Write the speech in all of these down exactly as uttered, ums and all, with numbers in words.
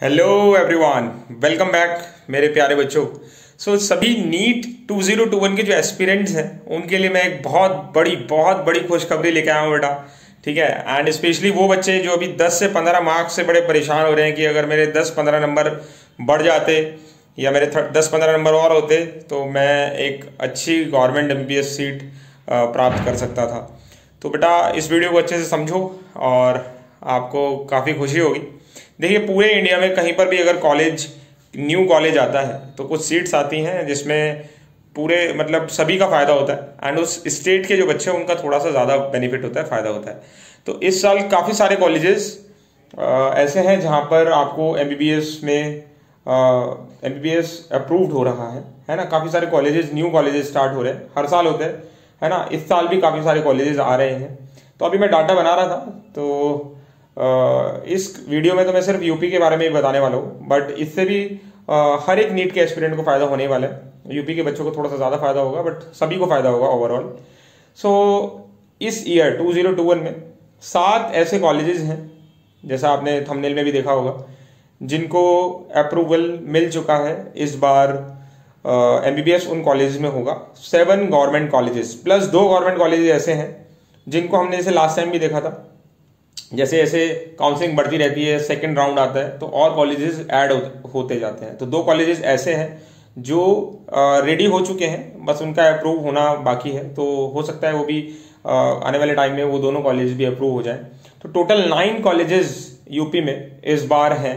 Hello everyone, welcome back मेरे प्यारे बच्चों। सो so, सभी नीट टू थाउज़ेंड इक्कीस के जो एस्पिरेंट्स हैं उनके लिए मैं एक बहुत बड़ी बहुत बड़ी खुशखबरी लेके आया हूँ बेटा। ठीक है, एंड स्पेशली वो बच्चे जो अभी दस से पंद्रह मार्क्स से बड़े परेशान हो रहे हैं कि अगर मेरे दस पंद्रह नंबर बढ़ जाते या मेरे दस पंद्रह नंबर और होते तो मैं एक अच्छी government M B B S seat प्राप्त कर सकता था। तो बेटा इस वीडियो को अच्छे से समझो और आपको काफ़ी खुशी होगी। देखिए, पूरे इंडिया में कहीं पर भी अगर कॉलेज न्यू कॉलेज आता है तो कुछ सीट्स आती हैं जिसमें पूरे मतलब सभी का फ़ायदा होता है एंड उस स्टेट के जो बच्चे हैं उनका थोड़ा सा ज़्यादा बेनिफिट होता है, फ़ायदा होता है। तो इस साल काफ़ी सारे कॉलेजेस ऐसे हैं जहाँ पर आपको एम बी बी एस में M B B S approved हो रहा है है ना। काफ़ी सारे कॉलेजेस न्यू कॉलेजेस स्टार्ट हो रहे हैं, हर साल होते हैं है ना। इस साल भी काफ़ी सारे कॉलेजेस आ रहे हैं। तो अभी मैं डाटा बना रहा था तो Uh, इस वीडियो में तो मैं सिर्फ यूपी के बारे में ही बताने वाला हूँ, बट इससे भी uh, हर एक नीट के एस्पिरेंट को फायदा होने वाला है। यूपी के बच्चों को थोड़ा सा ज़्यादा फायदा होगा बट सभी को फायदा होगा ओवरऑल। सो so, इस ईयर टू थाउज़ेंड इक्कीस में सात ऐसे कॉलेजेस हैं, जैसा आपने थंबनेल में भी देखा होगा, जिनको अप्रूवल मिल चुका है। इस बार एम बी बी एस उन कॉलेजेस में होगा। सेवन गवर्नमेंट कॉलेजेस प्लस दो गवर्नमेंट कॉलेजेस ऐसे हैं जिनको हमने जैसे लास्ट टाइम भी देखा था, जैसे जैसे काउंसलिंग बढ़ती रहती है, सेकंड राउंड आता है तो और कॉलेजेस ऐड होते जाते हैं। तो दो कॉलेजेस ऐसे हैं जो रेडी हो चुके हैं, बस उनका अप्रूव होना बाकी है। तो हो सकता है वो भी आ, आने वाले टाइम में वो दोनों कॉलेज भी अप्रूव हो जाएं। तो टोटल नाइन कॉलेजेस यूपी में इस बार हैं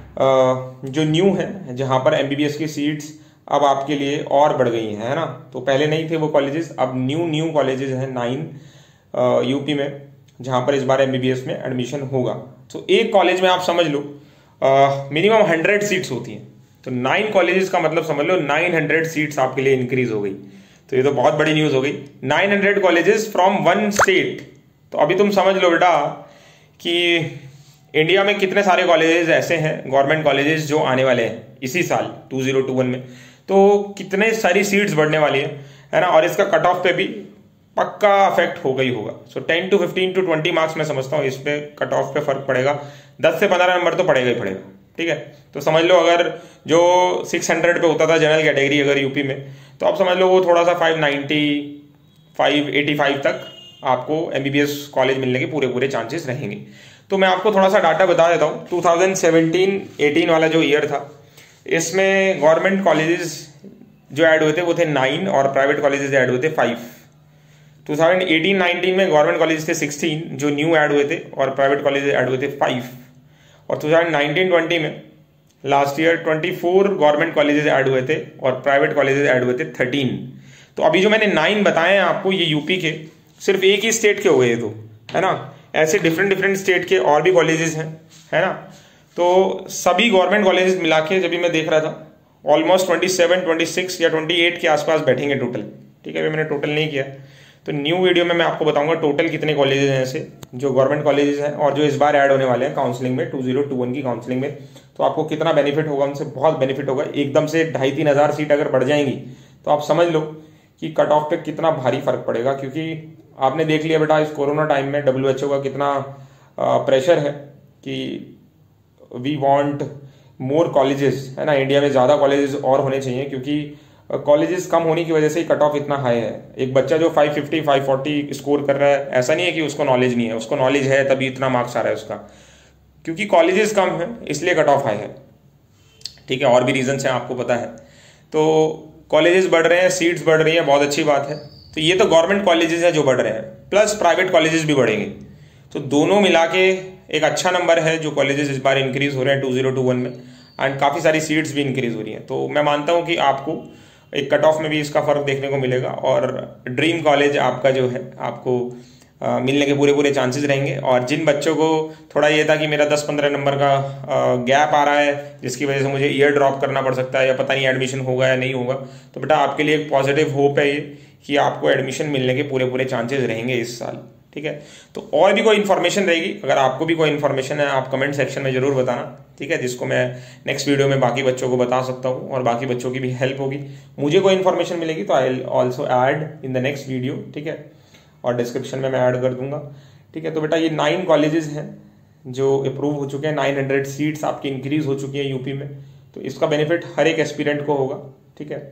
जो न्यू हैं, जहां पर एम बी बी एस की सीट्स अब आपके लिए और बढ़ गई हैं, है ना। तो पहले नहीं थे वो कॉलेजेस, अब न्यू न्यू कॉलेजेस हैं नाइन यूपी में, जहां पर इस बार एम बी बी एस में एडमिशन होगा। तो एक कॉलेज में आप समझ लो मिनिमम हंड्रेड सीट्स होती हैं, तो नाइन कॉलेजेस का मतलब समझ लो नाइन हंड्रेड सीट्स आपके लिए इंक्रीज हो गई। तो ये तो बहुत बड़ी न्यूज हो गई, nine hundred colleges from one state. तो अभी तुम समझ लो बेटा कि इंडिया में कितने सारे कॉलेजेस ऐसे हैं, गवर्नमेंट कॉलेजेस, जो आने वाले हैं इसी साल टू थाउज़ेंड इक्कीस में। तो कितने सारी सीट्स बढ़ने वाली है है ना। और इसका कट ऑफ पे भी पक्का अफेक्ट होगा ही होगा। So ten to fifteen to twenty marks मैं समझता हूँ इस पे कट ऑफ पे फर्क पड़ेगा। दस से पंद्रह नंबर तो पड़ेगा ही पड़ेगा। ठीक है, तो समझ लो अगर जो सिक्स हंड्रेड पे होता था जनरल कैटेगरी अगर यूपी में, तो आप समझ लो वो थोड़ा सा five ninety five eighty five तक आपको M B B S college मिलने के पूरे पूरे चांसेस रहेंगे। तो मैं आपको थोड़ा सा डाटा बता देता हूँ। टू थाउज़ेंड सेवेंटीन एटीन वाला जो ईयर था, इसमें गवर्नमेंट कॉलेजेस जो ऐड हुए थे वो थे नाइन और प्राइवेट कॉलेजेस ऐड हुए थे five. Two thousand eighteen nineteen में गवर्नमेंट कॉलेज थे सिक्सटीन जो न्यू ऐड हुए थे और प्राइवेट कॉलेज ऐड हुए थे फाइव। और टू थाउज़ेंड नाइनटीन ट्वेंटी में last year twenty four government colleges add हुए थे और प्राइवेट कॉलेजेस ऐड हुए थे थर्टीन। तो अभी जो मैंने नाइन बताए हैं आपको, ये यूपी के सिर्फ एक ही स्टेट के हो गए, तो है ना। ऐसे डिफरेंट डिफरेंट स्टेट के और भी कॉलेजेस हैं, है ना। तो सभी गवर्नमेंट कॉलेजेस मिला के जब भी मैं देख रहा था almost twenty seven twenty six या ट्वेंटी एट के आसपास बैठेंगे टोटल। ठीक है, अभी मैंने टोटल नहीं किया, तो न्यू वीडियो में मैं आपको बताऊंगा टोटल कितने कॉलेजेस हैं ऐसे जो गवर्नमेंट कॉलेजेस हैं और जो इस बार ऐड होने वाले हैं काउंसलिंग में टू थाउज़ेंड इक्कीस की काउंसलिंग में। तो आपको कितना बेनिफिट होगा, उनसे बहुत बेनिफिट होगा। एकदम से ढाई तीन हजार सीट अगर बढ़ जाएंगी तो आप समझ लो कि कट ऑफ पे कितना भारी फर्क पड़ेगा। क्योंकि आपने देख लिया बेटा इस कोरोना टाइम में डब्ल्यू एच ओ का कितना प्रेशर है कि वी वॉन्ट मोर कॉलेजेस, है ना। इंडिया में ज्यादा कॉलेजेस और होने चाहिए क्योंकि कॉलेजेस कम होने की वजह से ही कट ऑफ इतना हाई है। एक बच्चा जो five fifty five forty score कर रहा है, ऐसा नहीं है कि उसको नॉलेज नहीं है, उसको नॉलेज है तभी इतना मार्क्स आ रहा है उसका, क्योंकि कॉलेजेस कम है इसलिए कट ऑफ हाई है। ठीक है, और भी रीजंस हैं आपको पता है। तो कॉलेजेस बढ़ रहे हैं, सीट्स बढ़ रही है, बहुत अच्छी बात है। तो ये तो गवर्नमेंट कॉलेजेस हैं जो बढ़ रहे हैं, प्लस प्राइवेट कॉलेजेस भी बढ़ेंगे। तो दोनों मिला के एक अच्छा नंबर है जो कॉलेजेस इस बार इंक्रीज हो रहे हैं टू थाउज़ेंड इक्कीस में, एंड काफ़ी सारी सीट्स भी इंक्रीज हो रही हैं। तो मैं मानता हूँ कि आपको एक कट ऑफ में भी इसका फर्क देखने को मिलेगा और ड्रीम कॉलेज आपका जो है आपको आ, मिलने के पूरे पूरे चांसेस रहेंगे। और जिन बच्चों को थोड़ा ये था कि मेरा दस पंद्रह नंबर का गैप आ रहा है जिसकी वजह से मुझे ईयर ड्रॉप करना पड़ सकता है या पता नहीं एडमिशन होगा या नहीं होगा, तो बेटा आपके लिए एक पॉजिटिव होप है ये कि आपको एडमिशन मिलने के पूरे पूरे चांसेस रहेंगे इस साल। ठीक है, तो और भी कोई इन्फॉर्मेशन रहेगी, अगर आपको भी कोई इन्फॉर्मेशन है आप कमेंट सेक्शन में जरूर बताना। ठीक है, जिसको मैं नेक्स्ट वीडियो में बाकी बच्चों को बता सकता हूँ और बाकी बच्चों की भी हेल्प होगी। मुझे कोई इन्फॉर्मेशन मिलेगी तो I will also add in the next video. ठीक है, और डिस्क्रिप्शन में मैं ऐड कर दूंगा। ठीक है, तो बेटा ये नाइन कॉलेजेस हैं जो अप्रूव हो चुके हैं, नाइन हंड्रेड सीट्स आपकी इंक्रीज हो चुकी हैं यूपी में। तो इसका बेनिफिट हर एक एस्पिरेंट को होगा, ठीक है।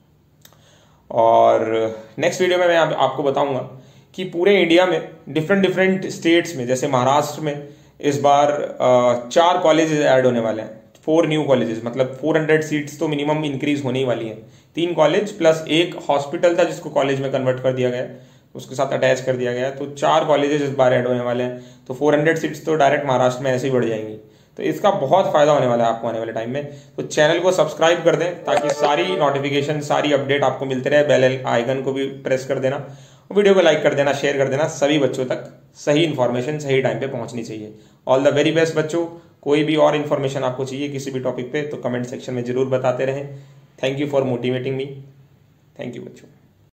और नेक्स्ट वीडियो में मैं आप, आपको बताऊंगा कि पूरे इंडिया में डिफरेंट डिफरेंट स्टेट्स में, जैसे महाराष्ट्र में इस बार चार कॉलेजेस ऐड होने वाले हैं, फोर न्यू कॉलेजेस, मतलब फोर हंड्रेड सीट्स तो मिनिमम इंक्रीज होने ही वाली हैं। तीन कॉलेज प्लस एक हॉस्पिटल था जिसको कॉलेज में कन्वर्ट कर दिया गया, उसके साथ अटैच कर दिया गया, तो चार कॉलेजेस इस बार ऐड होने वाले हैं। तो फोर हंड्रेड सीट्स तो डायरेक्ट महाराष्ट्र में ऐसे ही बढ़ जाएंगी। तो इसका बहुत फायदा होने वाला है आपको आने वाले टाइम में। तो चैनल को सब्सक्राइब कर दें ताकि सारी नोटिफिकेशन, सारी अपडेट आपको मिलते रहे। बेल आइकन को भी प्रेस कर देना, वीडियो को लाइक कर देना, शेयर कर देना। सभी बच्चों तक सही इन्फॉर्मेशन सही टाइम पे पहुंचनी चाहिए। ऑल द वेरी बेस्ट बच्चों। कोई भी और इन्फॉर्मेशन आपको चाहिए किसी भी टॉपिक पे तो कमेंट सेक्शन में जरूर बताते रहें। Thank you for motivating me. Thank you बच्चों।